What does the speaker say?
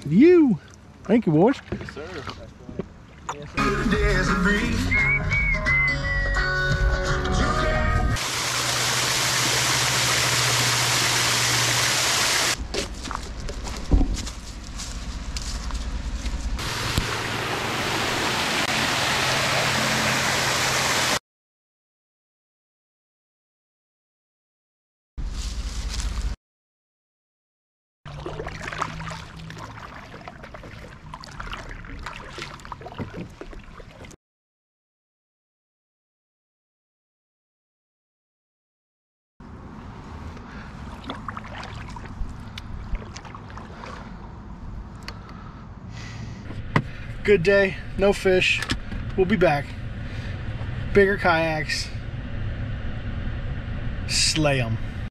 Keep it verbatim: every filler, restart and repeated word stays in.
You. Thank you, boys. Yes, sir. Good day, no fish. We'll be back. Bigger kayaks. Slay 'em.